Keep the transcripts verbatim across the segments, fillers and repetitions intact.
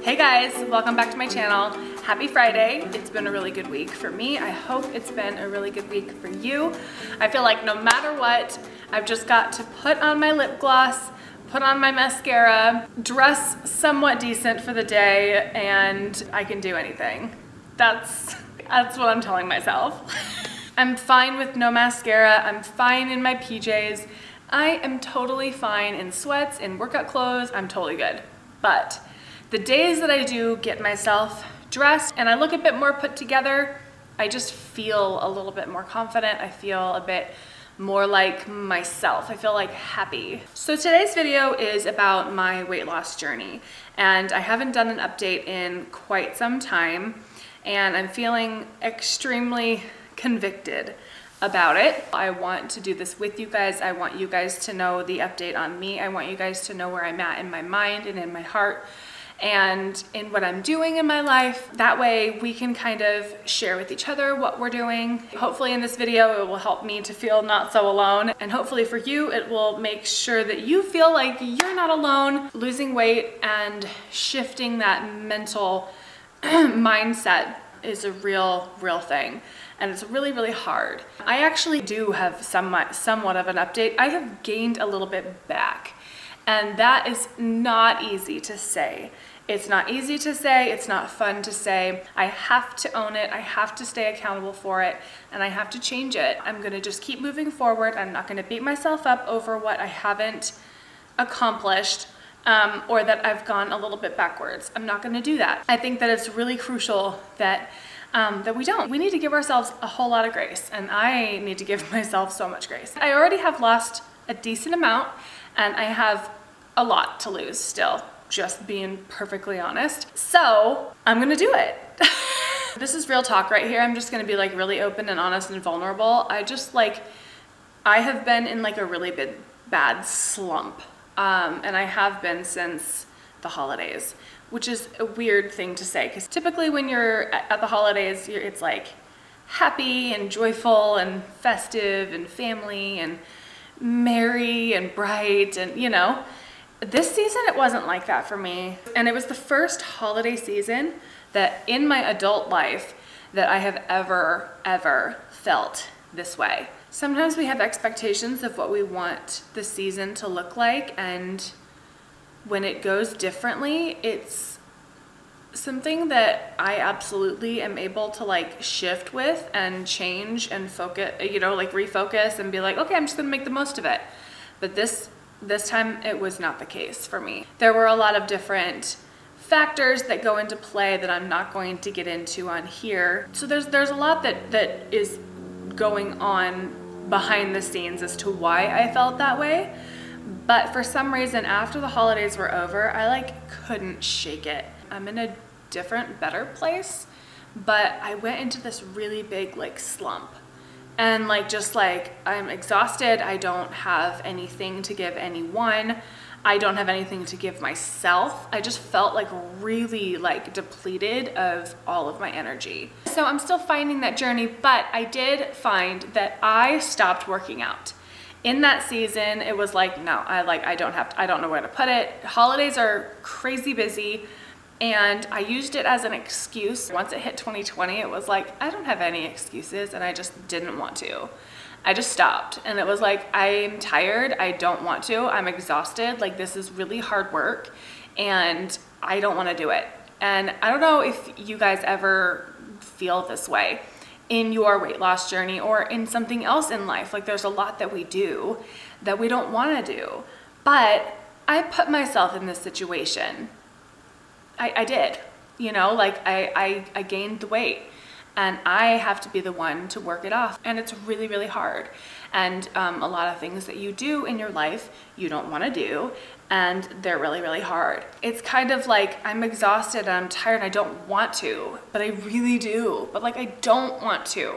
Hey guys, welcome back to my channel. Happy Friday. It's been a really good week for me. I hope it's been a really good week for you. I feel like no matter what, I've just got to put on my lip gloss, put on my mascara, dress somewhat decent for the day, and I can do anything. That's, that's what I'm telling myself. I'm fine with no mascara. I'm fine in my P Js. I am totally fine in sweats, in workout clothes. I'm totally good. But the days that I do get myself dressed and I look a bit more put together, I just feel a little bit more confident. I feel a bit more like myself. I feel like happy. So today's video is about my weight loss journey, and I haven't done an update in quite some time, and I'm feeling extremely convicted about it. I want to do this with you guys. I want you guys to know the update on me. I want you guys to know where I'm at in my mind and in my heart and in what I'm doing in my life. That way we can kind of share with each other what we're doing. Hopefully in this video it will help me to feel not so alone, and hopefully for you it will make sure that you feel like you're not alone. Losing weight and shifting that mental mindset is a real, real thing. And it's really, really hard. I actually do have somewhat, somewhat of an update. I have gained a little bit back, and that is not easy to say. It's not easy to say, it's not fun to say. I have to own it, I have to stay accountable for it, and I have to change it. I'm gonna just keep moving forward. I'm not gonna beat myself up over what I haven't accomplished um, or that I've gone a little bit backwards. I'm not gonna do that. I think that it's really crucial that Um, that we don't. We need to give ourselves a whole lot of grace, and I need to give myself so much grace. I already have lost a decent amount, and I have a lot to lose still, just being perfectly honest. So I'm gonna do it. This is real talk right here. I'm just gonna be like really open and honest and vulnerable. I just like, I have been in like a really big, bad slump, um, and I have been since the holidays, which is a weird thing to say, because typically when you're at the holidays, you're, it's like happy and joyful and festive and family and merry and bright, and you know, this season it wasn't like that for me. And it was the first holiday season that in my adult life that I have ever, ever felt this way. Sometimes we have expectations of what we want the season to look like, and when it goes differently, it's something that I absolutely am able to like shift with and change and focus, you know, like refocus and be like, okay, I'm just gonna make the most of it. But this this time it was not the case for me. There were a lot of different factors that go into play that I'm not going to get into on here. So there's there's a lot that that is going on behind the scenes as to why I felt that way. But for some reason, after the holidays were over, I like couldn't shake it. I'm in a different, better place, but I went into this really big like slump. And like, just like, I'm exhausted. I don't have anything to give anyone. I don't have anything to give myself. I just felt like really like depleted of all of my energy. So I'm still finding that journey, but I did find that I stopped working out. In that season, it was like, no, I like, I don't have to, I don't know where to put it. Holidays are crazy busy, and I used it as an excuse. Once it hit twenty twenty, it was like, I don't have any excuses, and I just didn't want to. I just stopped, and it was like, I'm tired, I don't want to, I'm exhausted, like this is really hard work, and I don't want to do it. And I don't know if you guys ever feel this way in your weight loss journey or in something else in life. Like there's a lot that we do that we don't want to do, but I put myself in this situation. I, I did, you know, like I, I, I gained the weight, and I have to be the one to work it off. And it's really, really hard. And um, a lot of things that you do in your life, you don't want to do, and they're really, really hard. It's kind of like, I'm exhausted and I'm tired and I don't want to, but I really do. But like, I don't want to.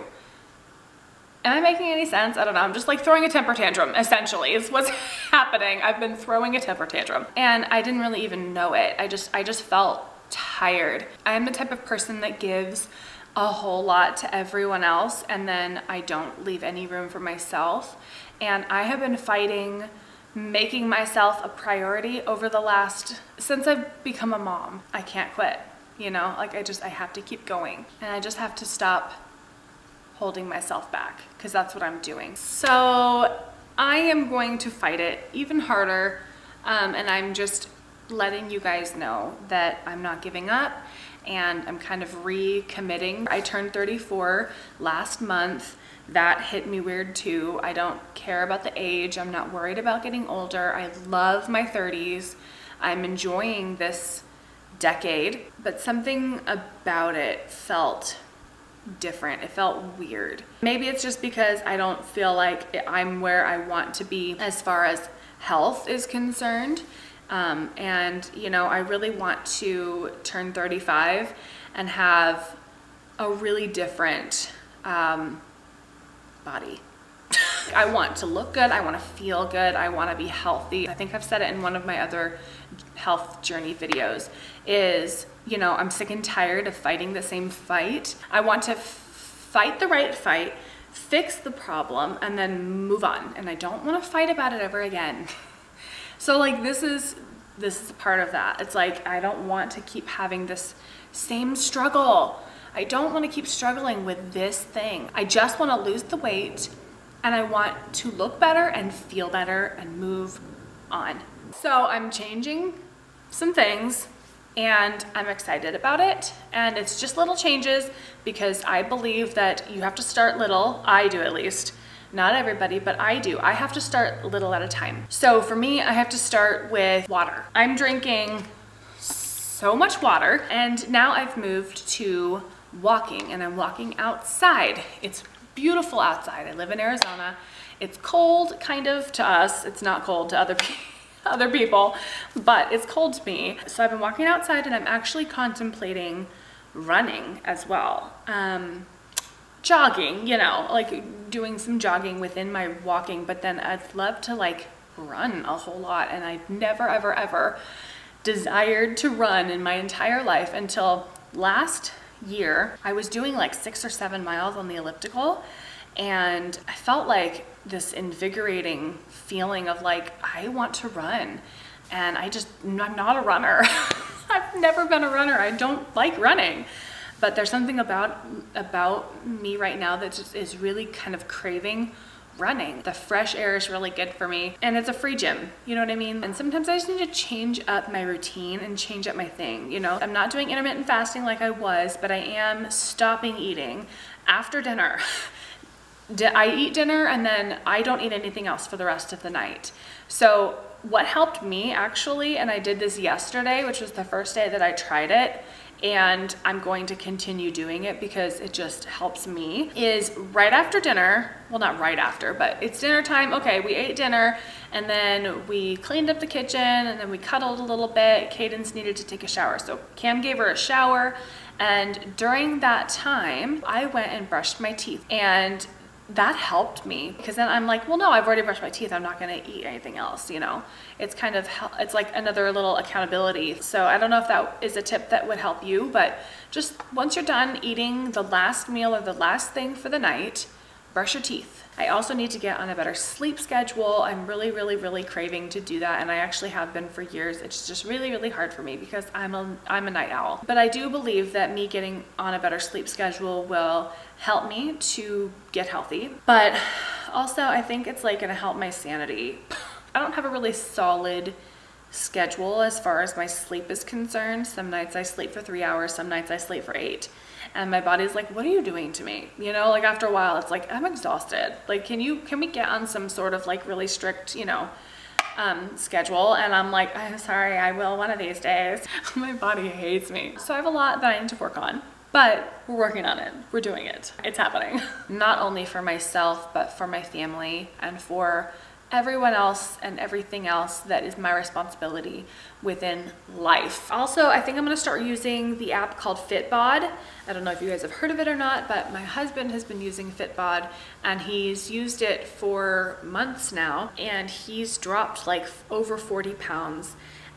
Am I making any sense? I don't know. I'm just like throwing a temper tantrum, essentially, is what's happening. I've been throwing a temper tantrum, and I didn't really even know it. I just, I just felt tired. I am the type of person that gives a whole lot to everyone else, and then I don't leave any room for myself. And I have been fighting making myself a priority over the last, since I've become a mom. I can't quit, you know, like I just, I have to keep going, and I just have to stop holding myself back, because that's what I'm doing. So I am going to fight it even harder, um, and I'm just letting you guys know that I'm not giving up, and I'm kind of recommitting. I turned thirty-four last month. That hit me weird too. I don't care about the age. I'm not worried about getting older. I love my thirties. I'm enjoying this decade, but something about it felt different. It felt weird. Maybe it's just because I don't feel like I'm where I want to be as far as health is concerned. Um, and you know, I really want to turn thirty-five and have a really different um, body. I want to look good. I want to feel good. I want to be healthy. I think I've said it in one of my other health journey videos is, you know, I'm sick and tired of fighting the same fight. I want to fight the right fight, fix the problem, and then move on. And I don't want to fight about it ever again. So like this is, this is a part of that. It's like, I don't want to keep having this same struggle. I don't want to keep struggling with this thing. I just want to lose the weight, and I want to look better and feel better and move on. So I'm changing some things, and I'm excited about it. And it's just little changes, because I believe that you have to start little. I do, at least. Not everybody, but I do. I have to start little at a time. So for me, I have to start with water. I'm drinking so much water, and now I've moved to walking, and I'm walking outside. It's beautiful outside. I live in Arizona. It's cold, kind of, to us. It's not cold to other people. other people, but it's cold to me. So I've been walking outside, and I'm actually contemplating running as well. Um, jogging, you know, like doing some jogging within my walking, but then I'd love to like run a whole lot. And I never, ever, ever desired to run in my entire life until last year. I was doing like six or seven miles on the elliptical, and I felt like this invigorating feeling of like, I want to run. And I just, I'm not a runner. I've never been a runner. I don't like running. But there's something about, about me right now that just is really kind of craving running. The fresh air is really good for me, and it's a free gym, you know what I mean? And sometimes I just need to change up my routine and change up my thing, you know? I'm not doing intermittent fasting like I was, but I am stopping eating after dinner. I eat dinner, and then I don't eat anything else for the rest of the night. So what helped me actually, and I did this yesterday, which was the first day that I tried it, and I'm going to continue doing it because it just helps me, is right after dinner, well, not right after, but it's dinner time. Okay, we ate dinner, and then we cleaned up the kitchen, and then we cuddled a little bit. Cadence needed to take a shower, so Cam gave her a shower, and during that time, I went and brushed my teeth, and that helped me, because then I'm like, well, no, I've already brushed my teeth. I'm not going to eat anything else, you know? It's kind of, it's like another little accountability. So I don't know if that is a tip that would help you, but just once you're done eating the last meal or the last thing for the night, brush your teeth. I also need to get on a better sleep schedule. I'm really, really, really craving to do that, and I actually have been for years. It's just really, really hard for me because I'm a, I'm a night owl. But I do believe that me getting on a better sleep schedule will help me to get healthy. But also, I think it's like gonna help my sanity. I don't have a really solid schedule as far as my sleep is concerned. Some nights I sleep for three hours, some nights I sleep for eight. And my body's like, what are you doing to me? You know, like after a while, it's like, I'm exhausted. Like, can you, can we get on some sort of like really strict, you know, um, schedule? And I'm like, I'm sorry, I will one of these days. My body hates me. So I have a lot that I need to work on, but we're working on it. We're doing it. It's happening. Not only for myself, but for my family and for everyone else and everything else that is my responsibility within life. Also, I think I'm gonna start using the app called Fitbod. I don't know if you guys have heard of it or not, but my husband has been using Fitbod, and he's used it for months now, and he's dropped like over forty pounds.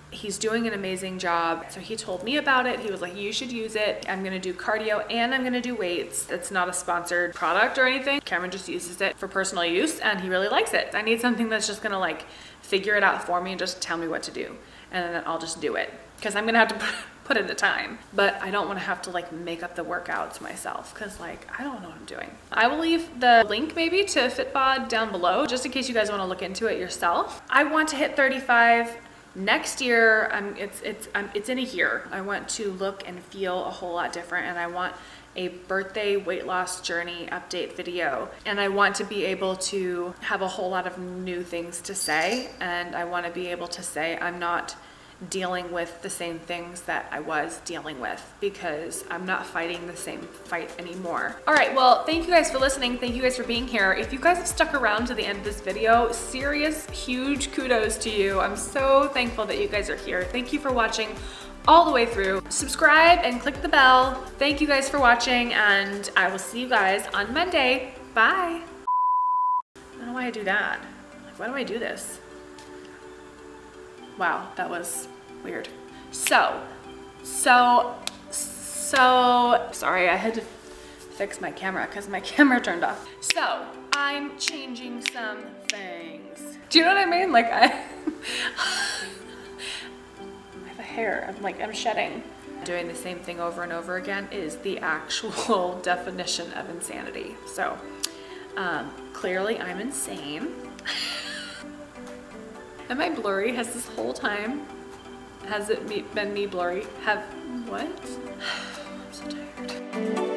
he's doing an amazing job. So he told me about it. He was like, you should use it. I'm gonna do cardio and I'm gonna do weights. It's not a sponsored product or anything. Cameron just uses it for personal use and he really likes it. I need something that's just gonna like figure it out for me and just tell me what to do. And then I'll just do it. Because I'm gonna have to put in the time. But I don't wanna have to like make up the workouts myself because like, I don't know what I'm doing. I will leave the link maybe to Fitbod down below, just in case you guys wanna look into it yourself. I want to hit thirty-five. Next year, um, it's, it's, um, it's in a year. I want to look and feel a whole lot different, and I want a birthday weight loss journey update video. And I want to be able to have a whole lot of new things to say, and I want to be able to say I'm not dealing with the same things that I was dealing with because I'm not fighting the same fight anymore. All right, well, thank you guys for listening. Thank you guys for being here. If you guys have stuck around to the end of this video, serious, huge kudos to you. I'm so thankful that you guys are here. Thank you for watching all the way through. Subscribe and click the bell. Thank you guys for watching, and I will see you guys on Monday. Bye. I don't know why I do that. Like, why do I do this? Wow, that was weird. So, so, so, sorry, I had to fix my camera because my camera turned off. So, I'm changing some things. Do you know what I mean? Like, I, I have a hair, I'm like, I'm shedding. Doing the same thing over and over again is the actual definition of insanity. So, um, clearly I'm insane. Am I blurry? Has this whole time, has it me, been me blurry? Have, what? I'm so tired.